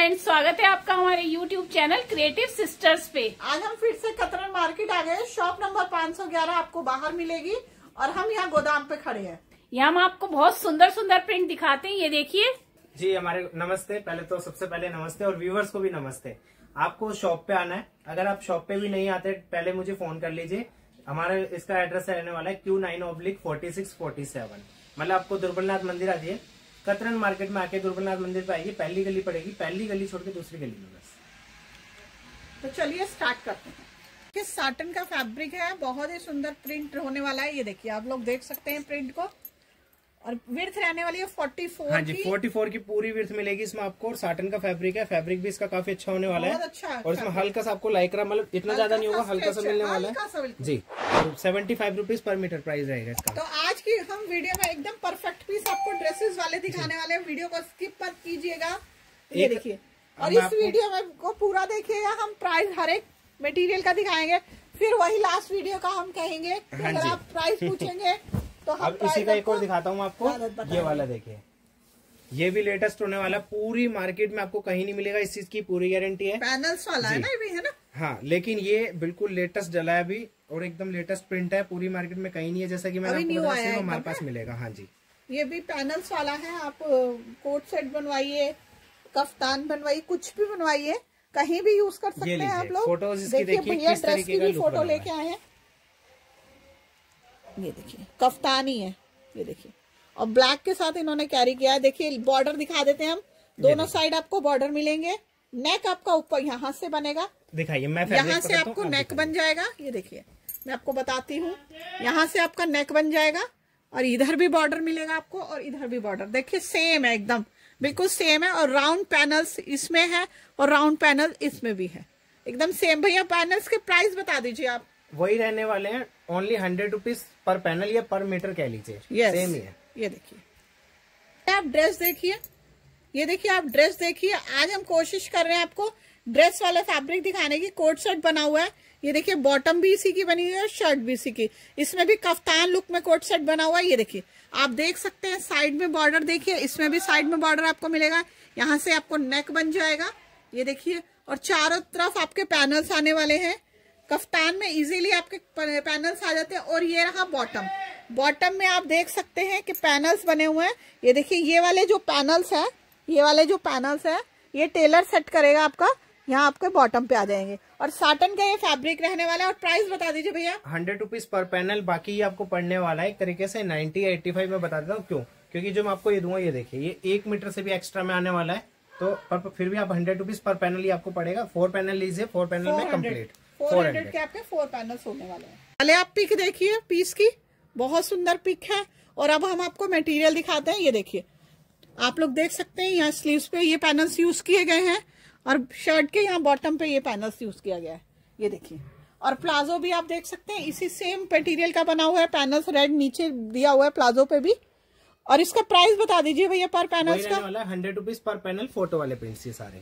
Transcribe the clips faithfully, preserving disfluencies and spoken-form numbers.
Friends, स्वागत है आपका हमारे यूट्यूब चैनल क्रिएटिव सिस्टर्स पे। आज हम फिर से कतरन मार्केट आ गए। शॉप नंबर पाँच सौ ग्यारह आपको बाहर मिलेगी और हम यहाँ गोदाम पे खड़े हैं। यहाँ हम आपको बहुत सुंदर सुंदर प्रिंट दिखाते हैं। ये देखिए जी, हमारे नमस्ते। पहले तो सबसे पहले नमस्ते और व्यूवर्स को भी नमस्ते। आपको शॉप पे आना है। अगर आप शॉप पे भी नहीं आते, पहले मुझे फोन कर लीजिए। हमारा इसका एड्रेस रहने वाला है Q nine oblique forty six forty seven. मतलब आपको दुर्बलनाथ मंदिर आ जाइए, कतरन मार्केट में आके दुर्बलनाथ मंदिर पे आइए, पहली गली पड़ेगी, पहली गली छोड़ के दूसरी गली में बस। तो चलिए स्टार्ट करते हैं। ये साटन का फैब्रिक है, बहुत ही सुंदर प्रिंट होने वाला है। ये देखिए, आप लोग देख सकते हैं प्रिंट को। और विड्थ रहने वाली है फोर्टी फोर। हाँ जी, फोर्टी फोर की पूरी विड्थ मिलेगी इसमें आपको। और साटन का फैब्रिक है, फैब्रिक भी इसका काफी अच्छा होने वाला है। अच्छा, और इसमें हल्का सा आपको लाइक्रा, मतलब इतना ज्यादा नहीं होगा, हल्का सा मिलने वाला है जी। Seventy five rupees per metre price रहेगा इसका। तो आज की हम वीडियो में एकदम परफेक्ट पीस आपको ड्रेसेस वाले दिखाने वाले हैं। वीडियो को स्किप मत कीजिएगा। ये देखिए, और इस वीडियो में को पूरा देखिएगा। हम प्राइस हर एक मटेरियल का दिखाएंगे, फिर वही लास्ट वीडियो का हम कहेंगे। अगर आप प्राइस पूछेंगे तो हम अब इसी का एक और दिखाता हूँ आपको। ये वाला देखिए, ये भी लेटेस्ट होने वाला। पूरी मार्केट में आपको कहीं नहीं मिलेगा, इस चीज की पूरी गारंटी है। पैनल्स वाला है ना, ये भी है ना। हाँ, लेकिन ये बिल्कुल लेटेस्ट डला है अभी और एकदम लेटेस्ट प्रिंट है। पूरी मार्केट में कहीं नहीं है, जैसा कि मैंने आपको बताया, सिर्फ हमारे पास मिलेगा। हाँ जी, ये भी पैनल्स वाला है। आप कोट सेट बनवाइए, कफ्तान बनवाइए, कुछ भी बनवाइए, कहीं भी यूज कर सकते हैं आप लोग। फोटोज इसकी देखिए, किस तरीके का फोटो लेके आए हैं। ये देखिए, कफ्तानी है। ये देखिए, और ब्लैक के साथ इन्होंने कैरी किया है। देखिए, बॉर्डर दिखा देते हैं हम। दोनों साइड आपको बॉर्डर मिलेंगे। नेक आपका ऊपर यहाँ से बनेगा। दिखाइए, मैं यहाँ से आपको नेक बन जाएगा। ये देखिए, मैं आपको बताती हूँ। यहाँ से आपका नेक बन जाएगा और इधर भी बॉर्डर मिलेगा आपको, और इधर भी बॉर्डर। देखिए, सेम है, एकदम बिल्कुल सेम है। और राउंड पैनल्स इसमें है और राउंड पैनल इसमें भी है, एकदम सेम। भैया, पैनल्स के प्राइस बता दीजिए आप। वही रहने वाले हैं, only hundred rupees per panel या पर मीटर कह लीजिए। yes, सेम ही है। ये देखिए, आप ड्रेस देखिए। ये देखिए, आप ड्रेस देखिए। आज हम कोशिश कर रहे हैं आपको ड्रेस वाले फैब्रिक दिखाने की। कोट सेट बना हुआ है। ये देखिए, बॉटम भी इसी की बनी हुई है और शर्ट भी इसी की। इसमें भी कफ्तान लुक में कोट सेट बना हुआ है। ये देखिए, आप देख सकते हैं साइड में बॉर्डर। देखिए, इसमें भी साइड में बॉर्डर आपको मिलेगा। यहाँ से आपको नेक बन जाएगा। ये देखिए, और चारों तरफ आपके पैनल्स आने वाले हैं। कफ्तान में इजीली आपके पैनल्स आ जाते हैं। और ये रहा बॉटम। बॉटम में आप देख सकते हैं कि पैनल्स बने हुए हैं। ये देखिए, ये वाले जो पैनल्स है, ये वाले जो पैनल्स है, ये टेलर सेट करेगा आपका। यहाँ आपके बॉटम पे आ जाएंगे। और साटन का ये फैब्रिक रहने वाला है। और प्राइस बता दीजिए भैया। Hundred rupees per panel. बाकी ये आपको पड़ने वाला है एक तरीके से नाइन्टी या एट्टी फाइव में बता देता हूँ। क्यों? क्योंकि जो मैं आपको ये दूंगा, ये देखिए, ये एक मीटर से भी एक्स्ट्रा में आने वाला है। तो पर फिर भी आप हंड्रेड रुपीज पर पैनल ही आपको पड़ेगा। फोर पैनल लीजिए, फोर पैनल में कम्प्लीट। फोर हंड्रेड के आपके फोर पैनल्स होने वाले हैं। पहले आप पिक देखिए पीस की, बहुत सुंदर पिक है। और अब हम आपको मटेरियल दिखाते हैं। ये देखिए, आप लोग देख सकते हैं, यहाँ स्लीव्स पे ये पैनल्स यूज किए गए हैं और शर्ट के यहाँ बॉटम पे ये पैनल्स यूज किया गया है। ये देखिए, और प्लाजो भी आप देख सकते हैं, इसी सेम मटेरियल का बना हुआ है। पैनल्स रेड नीचे दिया हुआ है प्लाजो पे भी। और इसका प्राइस बता दीजिए भैया पर पैनल्स का। Hundred rupees per panel. Photo वाले प्रिंट्स ये सारे।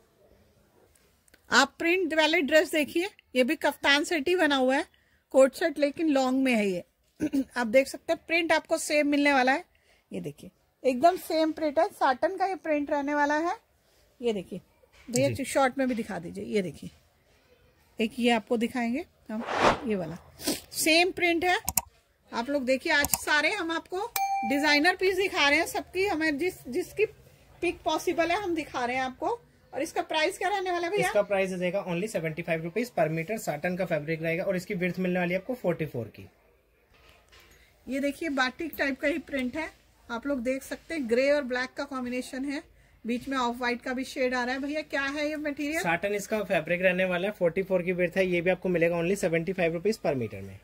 आप प्रिंट वाले ड्रेस देखिए, ये भी कफ्तान सेट ही बना हुआ है, कोट सेट, लेकिन लॉन्ग में है ये। आप देख सकते हैं, प्रिंट आपको सेम मिलने वाला है। ये देखिए, एकदम सेम प्रिंट है। साटन का ये प्रिंट रहने वाला है। ये देखिए भैया, शॉर्ट में भी दिखा दीजिए। ये देखिए, एक ये आपको दिखाएंगे हम, ये वाला सेम प्रिंट है। आप लोग देखिए, आज सारे हम आपको डिजाइनर पीस दिखा रहे हैं। सबकी हमें जिस जिसकी पिक पॉसिबल है हम दिखा रहे हैं आपको। और इसका प्राइस क्या रहने वाला है भैया? इसका प्राइस रहेगा only seventy five rupees per metre. Satin का फैब्रिक रहेगा और इसकी विड्थ मिलने वाली है आपको फोर्टी फोर की। ये देखिए, बाटिक टाइप का ही प्रिंट है। आप लोग देख सकते हैं, ग्रे और ब्लैक का कॉम्बिनेशन है, बीच में ऑफ व्हाइट का भी शेड आ रहा है। भैया, क्या है ये मटेरियल? साटन इसका फैब्रिक रहने वाला है। फोर्टी फोर की विड्थ है। ये भी आपको मिलेगा only seventy five rupees per metre में।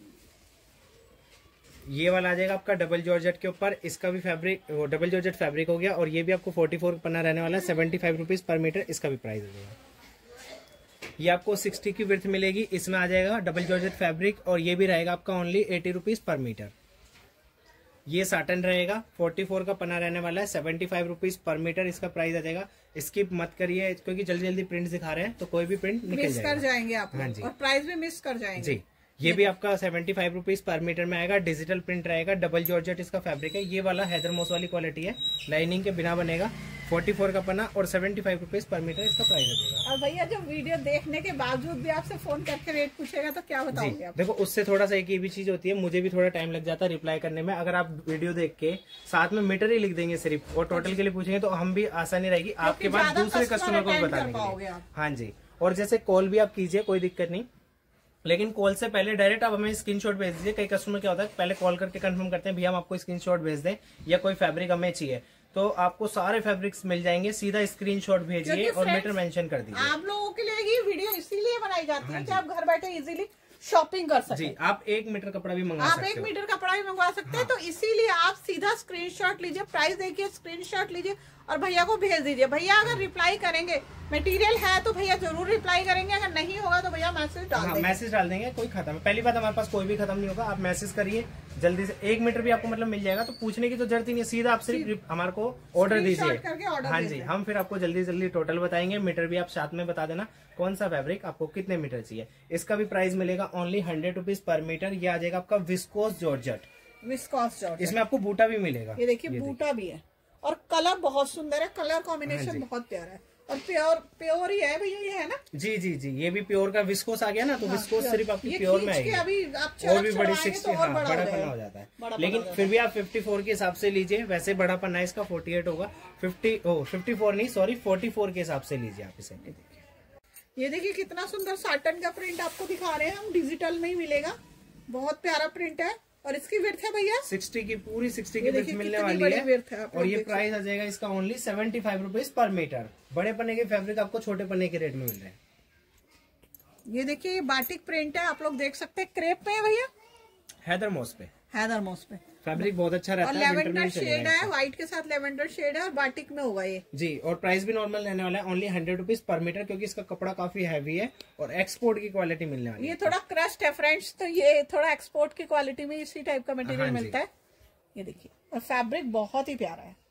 ये वाला आ जाएगा आपका डबल जॉर्जेट के ऊपर। इसका भी फैब्रिक, वो डबल जॉर्जेट फैब्रिक हो गया। और ये भी आपको फोर्टी फोर पन्ना रहने वाला है। Seventy five rupees per metre इसका भी प्राइस हो जाएगा। ये आपको सिक्सटी की विड्थ मिलेगी। इसमें आ जाएगा डबल जॉर्जेट फैब्रिक और ये भी रहेगा आपका only eighty rupees per metre. ये साटन रहेगा, फोर्टी फोर का पन्ना रहने वाला है। Seventy five rupees per metre इसका प्राइस आ जाएगा। स्किप मत करिए, क्योंकि जल्दी जल्दी प्रिंट दिखा रहे हैं तो कोई भी प्रिंट निकल मिस जाएगा। कर जाएंगे आप। हाँ जी, और प्राइस भी मिस कर जाएंगे जी। ये भी आपका seventy five rupees per metre में आएगा। डिजिटल प्रिंट रहेगा, डबल जॉर्जेट इसका फैब्रिक है। ये वाला हैदर मोस वाली क्वालिटी है, लाइनिंग के बिना बनेगा। फोर्टी फोर का पन्ना और seventy five rupees per metre इसका प्राइस रहेगा। और भैया जो वीडियो देखने के बावजूद भी आपसे फोन करके रेट पूछेगा तो क्या बताओगे आप? देखो उससे थोड़ा सा एक ये भी चीज होती है, मुझे भी थोड़ा टाइम लग जाता है रिप्लाई करने में। अगर आप वीडियो देख के साथ में मीटर ही लिख देंगे सिर्फ और टोटल के लिए पूछेंगे तो हम भी आसानी रहेगी आपके पास दूसरे कस्टमर को बताने के लिए। हाँ जी, और जैसे कॉल भी आप कीजिए, कोई दिक्कत नहीं, लेकिन कॉल से पहले डायरेक्ट आप हमें स्क्रीनशॉट भेज दीजिए। कई कस्टमर क्या होता है पहले कॉल करके कंफर्म करते हैं भैया हम आपको स्क्रीनशॉट भेज दें या कोई फैब्रिक हमें चाहिए, तो आपको सारे फैब्रिक्स मिल जाएंगे। सीधा स्क्रीनशॉट भेजिए और मीटर मेंशन कर दीजिए। आप लोगों के लिए ये वीडियो इसीलिए बनाई जाती है कि आप घर बैठे इजीली शॉपिंग कर सकते जी। आप एक मीटर कपड़ा भी मंगा आप सकते एक हो। मीटर कपड़ा भी मंगवा सकते हैं। तो इसीलिए आप सीधा स्क्रीनशॉट लीजिए, प्राइस देखिए, स्क्रीनशॉट लीजिए और भैया को भेज दीजिए। भैया अगर रिप्लाई करेंगे, मटेरियल है तो भैया जरूर रिप्लाई करेंगे, अगर नहीं होगा तो भैया मैसेज डाल हाँ, देंगे। मैसेज डाल देंगे, कोई खत्म है। पहली बात हमारे पास कोई भी खत्म नहीं होगा, आप मैसेज करिए जल्दी से। एक मीटर भी आपको मतलब मिल जाएगा, तो पूछने की तो जरूरत ही नहीं है, सीधा आप सिर्फ हमारे को ऑर्डर दीजिए। हाँ जी, हम फिर आपको जल्दी जल्दी टोटल बताएंगे। मीटर भी आप साथ में बता देना कौन सा फैब्रिक आपको कितने मीटर चाहिए। इसका भी प्राइस मिलेगा only hundred rupees per metre. ये आ जाएगा आपका विस्कोस जॉर्जेट। विस्कोस जॉर्जेट, इसमें आपको बूटा भी मिलेगा। ये देखिए बूटा भी है और कलर बहुत सुंदर है, कलर कॉम्बिनेशन बहुत प्यारा है और प्योर प्योर ही है भैया, ये है ना? जी जी जी, ये भी प्योर का विस्कोस आ गया ना, तो हाँ, विस्कोस सिर्फ आपकी ये प्योर में खींच के आएगी। अभी आप और भी बड़ी चढ़ाएंगे सिक्सटी तो और हाँ, बड़ा बड़ा हो पन्ना जाएगा। हो जाता है। बड़ा लेकिन पन्ना फिर भी आप फिफ्टी फोर के हिसाब से लीजिए। वैसे बड़ा पन्ना इसका फोर्टी एट होगा, फिफ्टी ओ फिफ्टी फोर नहीं सॉरी फोर्टी फोर के हिसाब से लीजिए आप इसे। ये देखिए कितना सुंदर साटन का प्रिंट आपको दिखा रहे हैं हम, डिजिटल में ही मिलेगा। बहुत प्यारा प्रिंट है और इसकी विड्थ है भैया सिक्सटी की, पूरी सिक्सटी की ये विड्थ देखिए मिलने कितनी वाली बड़ी है। विड्थ है, आप और लोग ये देख प्राइस आ जाएगा इसका only seventy five rupees per metre. बड़े पन्ने के फैब्रिक आपको छोटे पन्ने के रेट में मिल रहे हैं। ये देखिए ये बाटिक प्रिंट है, आप लोग देख सकते हैं। क्रेप में है भैया, हैदर मोस पे, हैदर मोस पे। फैब्रिक बहुत अच्छा रहता और है। विंटर लेवेंडर में शेड चलेगा है, इसका। व्हाइट के साथ लेवेंडर शेड है और बाटिक में होगा ये जी। और प्राइस भी नॉर्मल रहने वाला है, only hundred rupees per metre, क्योंकि इसका कपड़ा काफी हैवी है और एक्सपोर्ट की क्वालिटी मिलने वाली है। ये थोड़ा क्रस्ट है फ्रेंड्स, तो ये थोड़ा एक्सपोर्ट की क्वालिटी में इसी टाइप का मटेरियल हाँ जी। मिलता है। ये देखिए और फैब्रिक बहुत ही प्यारा है।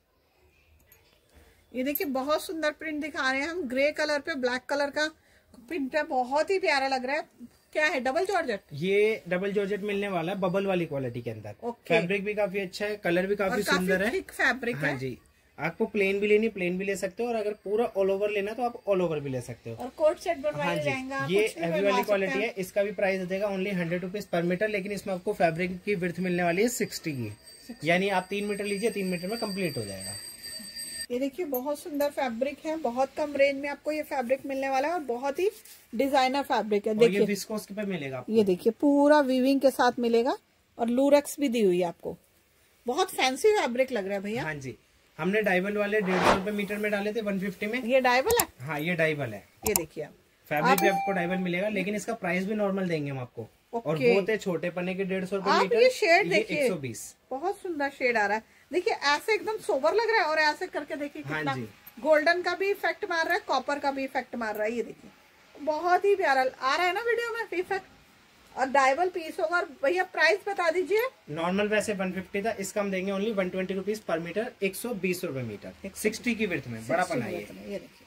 ये देखिए बहुत सुंदर प्रिंट दिखा रहे हैं हम, ग्रे कलर पे ब्लैक कलर का प्रिंट है, बहुत ही प्यारा लग रहा है। क्या है, डबल जॉर्जेट? ये डबल जॉर्जेट मिलने वाला है बबल वाली क्वालिटी के अंदर। ओके। फैब्रिक भी काफी अच्छा है, कलर भी काफी और काफी सुंदर है। थिक फैब्रिक हाँ है। जी, आपको प्लेन भी लेनी प्लेन भी ले सकते हो, और अगर पूरा ऑल ओवर लेना तो आप ऑल ओवर भी ले सकते हो। और कोट सेट हाँ बनवाया जी, जाएगा, ये कुछ भी हैवी बनवा वाली सकते क्वालिटी हैं। है। इसका भी प्राइस देगा only hundred rupees per metre, लेकिन इसमें आपको फैब्रिक की विड्थ मिलने वाली है सिक्सटी की, यानी आप तीन मीटर लीजिए, तीन मीटर में कंप्लीट हो जाएगा। ये देखिए बहुत सुंदर फैब्रिक है, बहुत कम रेंज में आपको ये फैब्रिक मिलने वाला है और बहुत ही डिजाइनर फैब्रिक है। और ये देखिए विस्कोस पे मिलेगा आपको। ये देखिए पूरा वीविंग के साथ मिलेगा और लूरेक्स भी दी हुई है आपको। बहुत फैंसी फैब्रिक लग रहा है भैया। हाँ जी, हमने डाइबल वाले डेढ़ सौ रुपए मीटर में डाले थे वन फिफ्टी में। ये डाइबल है, हाँ ये डाइबल है। ये देखिए आप फैब्रिक भी आपको डाइबल मिलेगा, लेकिन इसका प्राइस भी नॉर्मल देंगे हम आपको। और ओके। बहुत है छोटे पन्ने के डेढ़ सौ रुपए आप मीटर। ये शेड देखिए, एक सौ बीस। बहुत सुंदर शेड आ रहा है। देखिए ऐसे एकदम सोबर लग रहा है और ऐसे करके देखिए हाँ कितना जी। गोल्डन का भी इफेक्ट मार रहा है, कॉपर का भी इफेक्ट मार रहा है। ये देखिए बहुत ही प्यारा आ रहा है ना वीडियो में इफेक्ट। और डाइबल पीस होगा। और भैया प्राइस बता दीजिए। नॉर्मल वैसे वन फिफ्टी था, इसका हम देंगे only one twenty rupees per metre, एक सौ बीस रुपए मीटर, सिक्सटी की विड्थ में बड़ा पन्ना है। ये देखिए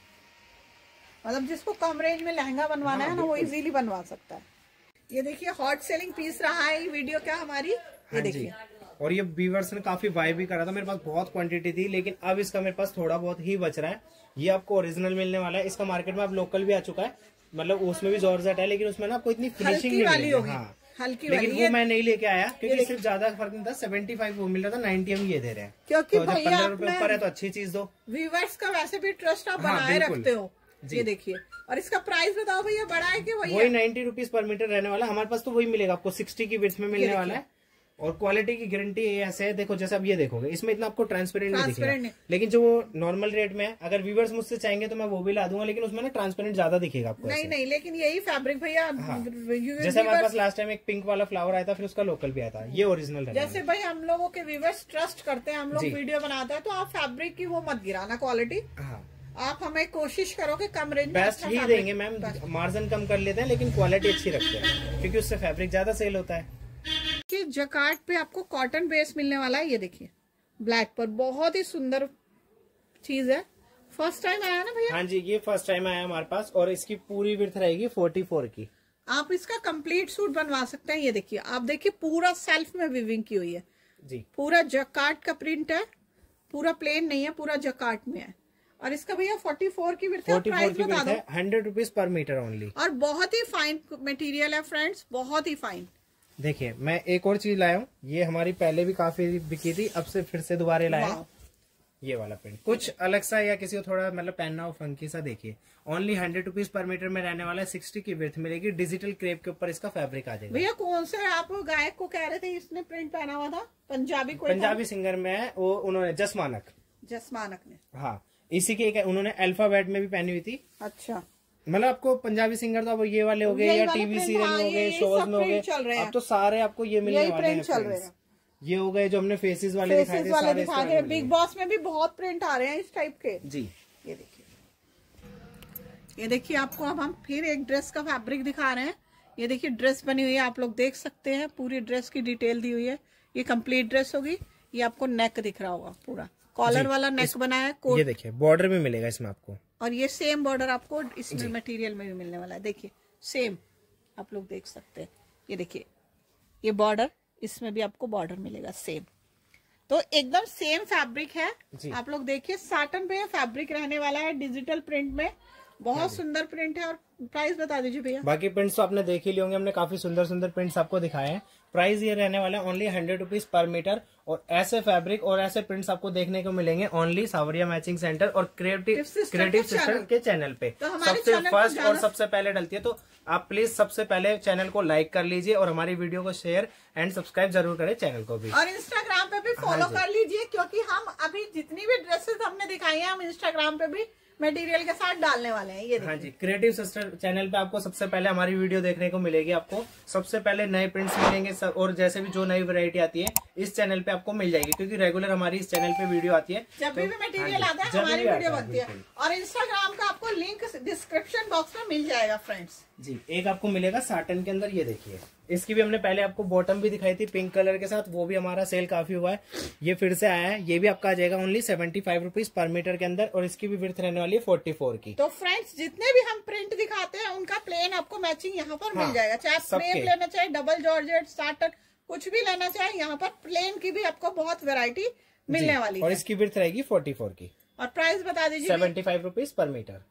मतलब जिसको कम रेंज में लहंगा बनवाना है ना, वो इजीली बनवा सकता है। ये देखिए हॉट सेलिंग पीस रहा है ये वीडियो क्या हमारी, ये हाँ जी। देखिए। और ये व्यूवर्स ने काफी बाय भी करा था, मेरे पास बहुत क्वांटिटी थी, लेकिन अब इसका मेरे पास थोड़ा बहुत ही बच रहा है। ये आपको ओरिजिनल मिलने वाला है। इसका मार्केट में अब लोकल भी आ चुका है, मतलब उसमें भी जॉर्जेट है, लेकिन उसमें ना आपको इतनी फिनिशिंग नहीं वाली मिलेगी। होगी, हाँ हल्की लेकिन वाली। वो ये मैं नहीं लेके आया, क्योंकि सिर्फ ज्यादा फर्क नहीं था। सेवेंटी फाइव वो मिल रहा था, नाइन्टी हम ये दे रहे हैं, क्योंकि तो जब भैया पंद्रह रुपए अपने ऊपर है तो अच्छी चीज दो। व्यूवर्स का वैसे भी ट्रस्ट आप हाँ, बनाए बिल्कुल। रखते हो। जी। ये देखिए और इसका प्राइस बताओ भैया, बड़ा है कि वही वही है? नाइन्टी रुपीज पर मीटर रहने वाला है हमारे पास, तो वही मिलेगा आपको सिक्सटी की विड्थ में मिलने वाला है। और क्वालिटी की गारंटी ऐसे है, देखो जैसे अब ये देखोगे इसमें इतना आपको ट्रांसपेरेंट नहीं ट्रांसपेरेंट दिखेगा, लेकिन जो नॉर्मल रेट में है, अगर व्यूवर्स मुझसे चाहेंगे तो मैं वो भी ला दूंगा, लेकिन उसमें ना ट्रांसपेरेंट ज्यादा दिखेगा आपको। नहीं नहीं, लेकिन यही फैब्रिक भैया हाँ। व्यूअर्स- जैसे हमारे पास लास्ट टाइम एक पिंक वाला फ्लावर आया था, फिर उसका लोकल भी आया था, ये ओरिजिनल है। जैसे भाई हम लोगों के व्यूवर्स ट्रस्ट करते हैं, हम लोग जी। वीडियो बनाते हैं, तो आप फैब्रिक की वो मत गिराना क्वालिटी। हाँ आप हमें कोशिश करो कि कम रेंज में बेस्ट अच्छा ही fabric- देंगे मैम, मार्जिन कम कर लेते हैं, लेकिन क्वालिटी अच्छी रखते हैं, क्योंकि उससे फैब्रिक ज्यादा सेल होता है। कि जकार्ड पे आपको कॉटन बेस मिलने वाला है। ये देखिए ब्लैक पर बहुत ही सुंदर चीज है, फर्स्ट टाइम आया ना भैया? हाँ जी, ये फर्स्ट टाइम आया हमारे पास, और इसकी पूरी विड्थ रहेगी फोर्टी फोर की। आप इसका कंप्लीट सूट बनवा सकते हैं। ये देखिए, आप देखिए पूरा सेल्फ में विविंग की हुई है जी, पूरा जकार्ट का प्रिंट है, पूरा प्लेन नहीं है, पूरा जकार्ट में है। और इसका भैया फोर्टी फोर की विड्थ है, प्राइस बता दो। Hundred rupees per metre only. और बहुत ही फाइन मटेरियल है फ्रेंड्स, बहुत ही फाइन। देखिए मैं एक और चीज लाया हूँ, ये हमारी पहले भी काफी बिकी थी, अब से फिर से दोबारा लाया हूँ। ये वाला प्रिंट कुछ अलग सा या किसी को थोड़ा मतलब पहनना हो फंकी सा, देखिए only hundred rupees per metre में रहने वाला है। सिक्सटी की विड्थ मिलेगी, डिजिटल क्रेप के ऊपर इसका फैब्रिक आ जाएगा। भैया कौन से आप गायक को कह रहे थे इसने प्रिंट पहना हुआ था? पंजाबी कोई पंजाबी सिंगर में है वो, उन्होंने जसमानक जसमानक ने, हाँ इसी के एक उन्होंने अल्फाबेट में भी पहनी हुई थी। अच्छा, मतलब आपको पंजाबी सिंगर तो अब ये वाले हो गए या टीवी सीरियल में हो गए, शोज में हो गए, अब तो सारे आपको ये मिलने वाले हैं चल रहे हैं। ये हो गए जो हमने फेसेस वाले दिखाए थे, वाले दिखा रहे। बिग बॉस में भी बहुत प्रिंट आ रहे हैं इस टाइप के जी। ये देखिए, ये देखिए आपको अब हम फिर एक ड्रेस का फैब्रिक दिखा रहे हैं। ये देखिए ड्रेस बनी हुई है, आप लोग देख सकते हैं, पूरी ड्रेस की डिटेल दी हुई है। ये कंप्लीट ड्रेस होगी। ये आपको नेक दिख रहा होगा, पूरा कॉलर वाला नेक बना है। ये देखिए बॉर्डर भी मिलेगा इसमें आपको, और ये सेम बॉर्डर आपको इसमें मटेरियल में भी मिलने वाला है। देखिए सेम आप लोग देख सकते हैं। ये देखिए ये बॉर्डर, इसमें भी आपको बॉर्डर मिलेगा सेम। तो एकदम सेम फैब्रिक है। आप लोग देखिए साटन पे फैब्रिक रहने वाला है, डिजिटल प्रिंट में, बहुत सुंदर प्रिंट है। और प्राइस बता दीजिए भैया। बाकी प्रिंट्स तो आपने देख ही लिए होंगे, हमने काफी सुंदर सुंदर प्रिंट्स आपको दिखाए हैं। प्राइस ये रहने वाला है only hundred rupees per metre. और ऐसे फैब्रिक और ऐसे प्रिंट्स आपको देखने को मिलेंगे ओनली सावरिया मैचिंग सेंटर और क्रिएटिव क्रिएटिव सिस्टर के चैनल पे। तो सबसे फर्स्ट और सबसे पहले डलती है, तो आप प्लीज सबसे पहले चैनल को लाइक कर लीजिए और हमारी वीडियो को शेयर एंड सब्सक्राइब जरूर करें चैनल को भी। और इंस्टाग्राम पे भी फॉलो कर लीजिए, क्योंकि हम अभी जितनी भी ड्रेसेस हमने दिखाई है हम इंस्टाग्राम पे भी मटेरियल के साथ डालने वाले हैं। ये हाँ जी, क्रिएटिव सिस्टर चैनल पे आपको सबसे पहले हमारी वीडियो देखने को मिलेगी। आपको सबसे पहले नए प्रिंट्स मिलेंगे सब, और जैसे भी जो नई वैरायटी आती है इस चैनल पे आपको मिल जाएगी, क्योंकि रेगुलर हमारी इस चैनल पे वीडियो आती है। जब भी मटेरियल आता है हमारी वीडियो बनती है। और इंस्टाग्राम का आपको लिंक डिस्क्रिप्शन बॉक्स में मिल जाएगा फ्रेंड्स जी। एक आपको मिलेगा साटन के अंदर, ये देखिए इसकी भी हमने पहले आपको बॉटम भी दिखाई थी पिंक कलर के साथ, वो भी हमारा सेल काफी हुआ है। ये फिर से आया है, ये भी आपका आ जाएगा only seventy five rupees per metre के अंदर। और इसकी भी विड्थ रहने वाली है फोर्टी फोर की। तो फ्रेंड्स जितने भी हम प्रिंट दिखाते हैं उनका प्लेन आपको मैचिंग यहाँ पर हाँ, मिल जाएगा। चाहे प्लेन लेना चाहे, डबल जॉर्जेट, साटन, कुछ भी लेना चाहे, यहाँ पर प्लेन की भी आपको बहुत वेरायटी मिलने वाली है। और इसकी विड्थ रहेगी फोर्टी फोर की। और प्राइस बता दीजिए। Seventy five rupees per metre.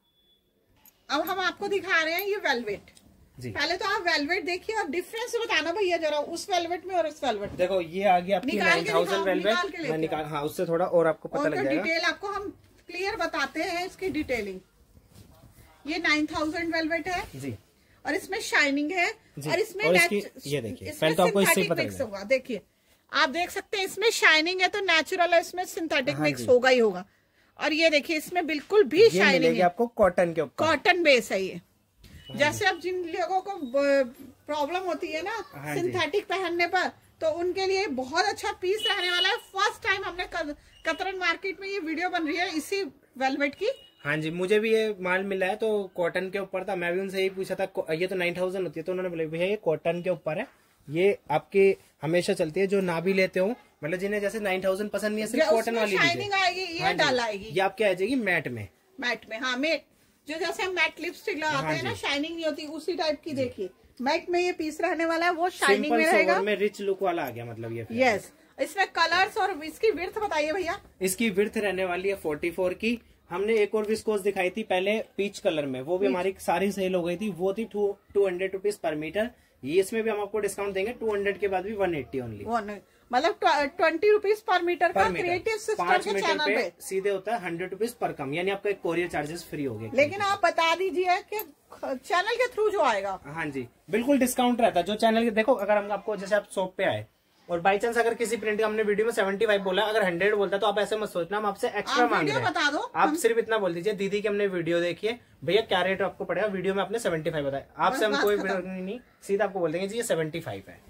अब हम आपको दिखा रहे हैं ये वेलवेट जी। पहले तो आप वेलवेट देखिए और डिफरेंस बताना भैया जरा, उस वेलवेट में और इस वेलवेट। देखो ये आ गई आपकी नाइन थाउजेंड वेलवेट, मैं निकाल, हाँ उससे थोड़ा और आपको पता लग जाएगा। डिटेल आपको हम क्लियर बताते हैं इसकी डिटेलिंग। ये नाइन थाउजेंड वेलवेट है जी, और इसमें शाइनिंग है और इसमें और इसकी, ये देखिए पहले तो आपको इससे पता होगा। देखिए आप देख सकते हैं इसमें शाइनिंग है तो नेचुरल है, इसमें सिंथेटिक मिक्स होगा ही होगा। और ये देखिए इसमें बिल्कुल भी शाइनिंग है, आपको कॉटन के ऊपर, कॉटन बेस है ये। जैसे अब जिन लोगों को प्रॉब्लम होती है ना सिंथेटिक पहनने पर, तो उनके लिए बहुत अच्छा पीस रहने वाला है। फर्स्ट टाइम हमने कतरन मार्केट में ये वीडियो बन रही है इसी वेलवेट की। हाँ जी, मुझे भी ये माल मिला है तो कॉटन के ऊपर था। मैं भी उनसे यही पूछा था, ये तो नाइन थाउजेंड होती है, तो उन्होंने बोला भैया ये कॉटन के ऊपर है, ये आपकी हमेशा चलती है। जो ना भी लेते हो, मतलब जिन्हें जैसे नाइन थाउजेंड पसंद नहीं है, सिर्फ कॉटन वाली शाइनिंग आएगी, ये डाल आएगी, ये आपके आ जाएगी मैट में। मैट में, हाँ मैट, जो जैसे हम मैट लिपस्टिक लगाते हैं ना, शाइनिंग नहीं होती, उसी टाइप की। देखिए मैट में ये पीस रहने वाला है, वो शाइनिंग में रहेगा, में रिच लुक वाला आ गया मतलब ये। यस, इसमें कलर्स और इसकी विड्थ बताइए भैया। इसकी विड्थ रहने वाली है फोर्टी फोर की। हमने एक और विस्कोस दिखाई थी पहले पीच कलर में, वो भी हमारी सारी सेल हो गई थी, वो थी two two hundred rupees per metre. ये इसमें भी हम आपको डिस्काउंट देंगे, टू हंड्रेड के बाद भी वन एट्टी ओनली, मतलब ट्वेंटी रुपीज पर मीटर का क्रिएटिव सिस्टर के चैनल पे सीधे होता है हंड्रेड रुपीज पर कम, यानी आपका एक कोरियर चार्जेस फ्री हो गए। लेकिन आप बता दीजिए कि चैनल के थ्रू जो आएगा, हाँ जी बिल्कुल डिस्काउंट रहता है। जो चैनल के, देखो अगर हम आपको जैसे आप शॉप पे आए और बाई चांस अगर किसी प्रिंट का हमने वीडियो में सेवेंटी फाइव बोला, अगर हंड्रेड बोलता तो आप ऐसे मत सोचना हम आपसे एक्स्ट्रा मांग रहे हैं। बता दो, आप सिर्फ इतना बोल दीजिए दीदी की हमने वीडियो देखी है, भैया क्या रेट आपको पड़ेगा, वीडियो में आपने सेवेंटी फाइव बताया, आपसे हम कोई नहीं, सीधा आपको बोल देंगे जी ये सेवेंटी फाइव है।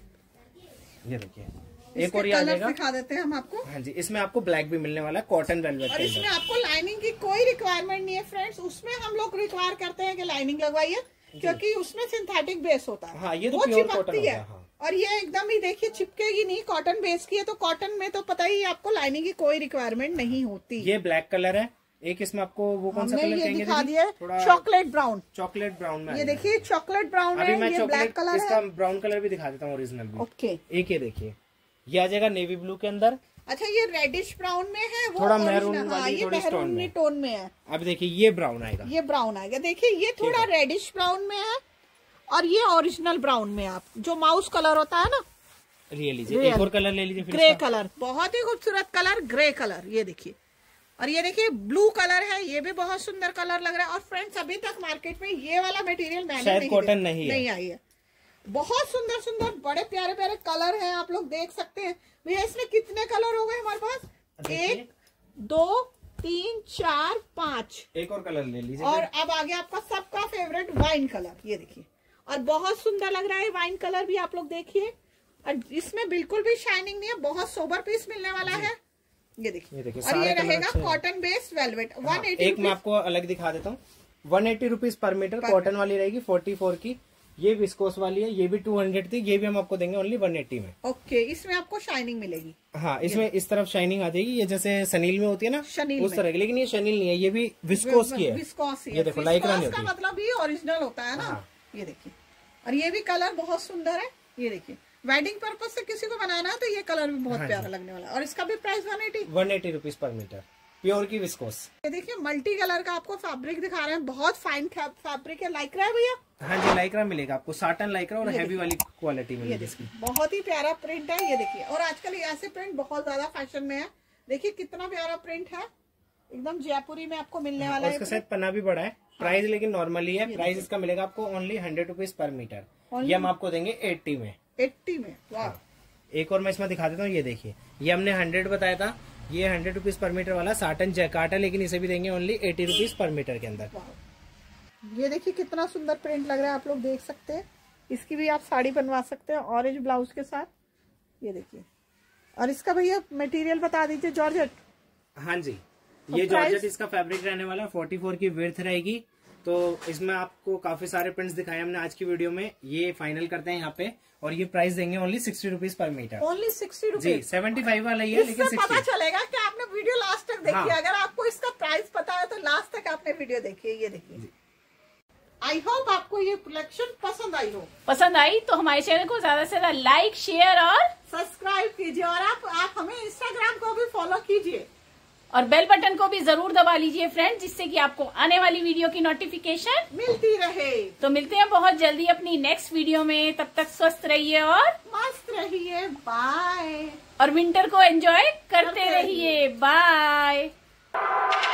ये देखिए एक और ये आ जाएगा, दिखा देते हैं हम आपको। हाँ जी, इसमें आपको ब्लैक भी मिलने वाला है, कॉटन वेलवेट और इसमें आपको लाइनिंग की कोई रिक्वायरमेंट नहीं है फ्रेंड्स। उसमें हम लोग रिक्वायर करते हैं कि लाइनिंग लगवाइए, क्योंकि उसमें सिंथेटिक बेस होता है, हाँ, ये तो प्योर कॉटन है। हाँ। और ये एकदम ही देखिए चिपकेगी नहीं, कॉटन बेस की है, तो कॉटन में तो पता ही आपको लाइनिंग की कोई रिक्वायरमेंट नहीं होती। ये ब्लैक कलर है, एक इसमें आपको वो कौन सा हमने कलर ये कहेंगे दिखा दीदी? दिया थोड़ा चॉकलेट ब्राउन, चॉकलेट ब्राउन में ये आएगा। देखिए चॉकलेट ब्राउन अभी है, मैं ये ब्लैक चॉकलेट कलर इसका है। ब्राउन कलर भी दिखा देता हूँ ओरिजिनल भी। ओके, एक ये देखिए, ये आ जाएगा नेवी ब्लू के अंदर। अच्छा ये रेडिश ब्राउन में है, वो थोड़ा original- मैरून हाँ, वाली ये थोड़ी स्टोन मैरून में। टोन में है। अब देखिए ये ब्राउन आएगा, ये ब्राउन आएगा, देखिए ये थोड़ा रेडिश ब्राउन में है और ये ओरिजिनल ब्राउन में है। आप जो माउस कलर होता है ना, ये लीजिए। एक और कलर ले लीजिए फिर ग्रे इसका। कलर, बहुत ही खूबसूरत कलर, ग्रे कलर, ये देखिए। और ये देखिए ब्लू कलर है, ये भी बहुत सुंदर कलर लग रहा है। और फ्रेंड्स अभी तक मार्केट में ये वाला मटेरियल मैंने शायद नहीं कॉटन देखा- नहीं है। नहीं आई है। बहुत सुंदर सुंदर बड़े प्यारे प्यारे कलर हैं, आप लोग देख सकते हैं। भैया इसमें कितने कलर हो गए हमारे पास? एक, दो, तीन, चार, पांच। एक और कलर ले लीजिए। और अब आ गया आपका सबका फेवरेट वाइन कलर, ये देखिए। और बहुत सुंदर लग रहा है वाइन कलर भी, आप लोग देखिए। और इसमें बिल्कुल भी शाइनिंग नहीं है, बहुत सोबर पीस मिलने वाला है, ये देखिए। ये देखिए, और ये सारे कलर रहेगा अच्छे हैं। Cotton based velvet, one eighty. एक मैं आपको अलग दिखा देता हूँ। One eighty rupees per metre cotton वाली रहेगी, फोर्टी फोर की। ये विस्कोस वाली है, ये भी टू हंड्रेड थी, ये भी हम आपको देंगे ओनली वन एटी में। ओके, इसमें आपको शाइनिंग मिलेगी। हाँ, इसमें इस तरफ शाइनिंग आ जाएगी, ये जैसे सनील में होती है ना, शनील उस में। तरह की। लेकिन ये शनील नहीं है, ये भी विस्कोस की है। विस्कोस ही है। ये देखो, लाइक्रा नहीं विस्कोस का होती। मतलब ये ओरिजिनल होता है ना। हाँ। ये देखिए, और ये भी कलर बहुत सुंदर है, ये देखिए। वेडिंग पर्पज से किसी को बनाना है तो ये कलर भी बहुत हाँ प्यारा लगने वाला है। और इसका भी price one eighty. One eighty rupees per metre, pure की विस्कोस। ये देखिए मल्टी कलर का आपको फैब्रिक दिखा रहे हैं, बहुत फाइन फैब्रिक है। लाइक्रा है भैया? हाँ जी, लाइक्रा मिलेगा आपको, साटन लाइक्रा और हैवी वाली क्वालिटी ये मिलेगी इसकी। देखिए बहुत ही प्यारा प्रिंट है, ये देखिए। और आजकल ये ऐसे प्रिंट बहुत ज्यादा फैशन में है। देखिए कितना प्यारा प्रिंट है, एकदम जयपुरी में आपको मिलने वाला है। इसका शायद पन्ना भी बड़ा है। प्राइस लेकिन नॉर्मली है। प्राइस इसका मिलेगा आपको only hundred rupees per metre. ये हम आपको देंगे एट्टी में। एट्टी में, वाह। एक और मैं इसमें दिखा देता हूँ, ये देखिए, ये हमने हंड्रेड बताया था, ये हंड्रेड रुपीज पर मीटर वाला साटन जैकार्ट है, लेकिन इसे भी देंगे only eighty rupees per metre के अंदर। ये देखिए कितना सुंदर प्रिंट लग रहा है, आप लोग देख सकते हैं। इसकी भी आप साड़ी बनवा सकते हैं ऑरेंज ब्लाउज के साथ, ये देखिए। और इसका भैया मटेरियल बता दीजिए। जॉर्जेट? हाँ जी, ये जॉर्जेट इसका फैब्रिक रहने वाला है, फोर्टी फोर की विड्थ रहेगी। तो इसमें आपको काफी सारे प्रिंट्स दिखाए हमने आज की वीडियो में। ये फाइनल करते हैं यहाँ पे, और ये प्राइस देंगे only sixty rupees per metre. Only sixty जी, रुपीज। सेवेंटी फाइव वाला ही है, लेकिन इससे पता सिक्सटी। चलेगा कि आपने वीडियो लास्ट तक देखी। हाँ। अगर आपको इसका प्राइस पता है तो लास्ट तक आपने वीडियो देखी है, ये देखिए। आई होप आपको ये कलेक्शन पसंद आई हो। पसंद आई तो हमारे चैनल को ज्यादा से ज्यादा लाइक, शेयर और सब्सक्राइब कीजिए। और आप आप हमें इंस्टाग्राम को भी फॉलो कीजिए। और बेल बटन को भी जरूर दबा लीजिए फ्रेंड, जिससे कि आपको आने वाली वीडियो की नोटिफिकेशन मिलती रहे। तो मिलते हैं बहुत जल्दी अपनी नेक्स्ट वीडियो में। तब तक स्वस्थ रहिए और मस्त रहिए। बाय। और विंटर को एंजॉय करते रहिए। बाय।